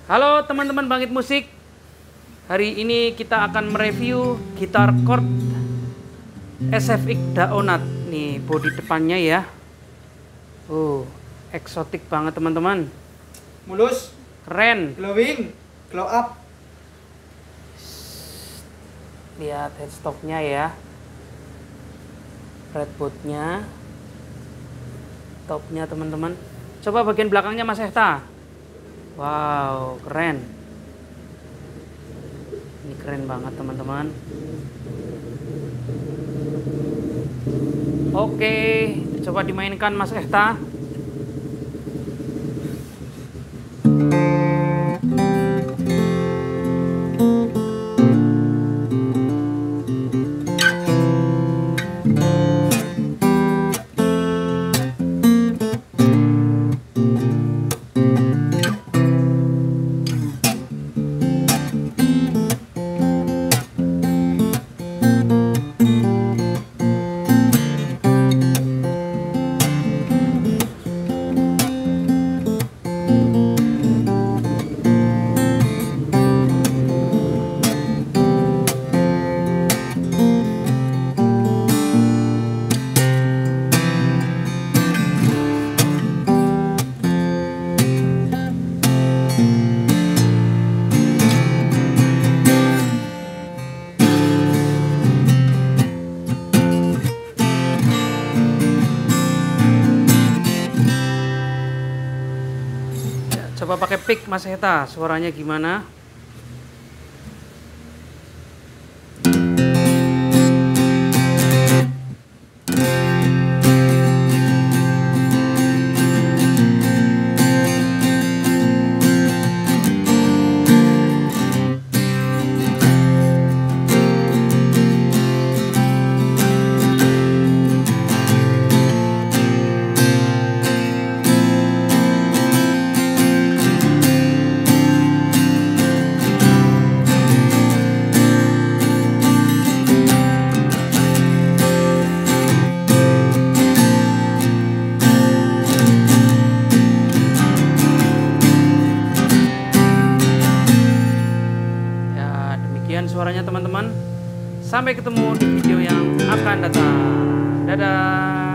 Halo teman-teman Bangkit Musik. Hari ini kita akan mereview gitar chord SFX Daonat. Nih bodi depannya ya. Eksotik banget teman-teman. Mulus, Keren. glowing, glow up. Lihat headstocknya ya. Breadboardnya, topnya teman-teman. Coba bagian belakangnya Mas Efta. Wow, keren. Ini keren banget teman-teman. Oke, coba dimainkan Mas Efta. Coba pakai pick Mas Heta, suaranya gimana? Demikian suaranya teman-teman. Sampai ketemu di video yang akan datang. Dadah.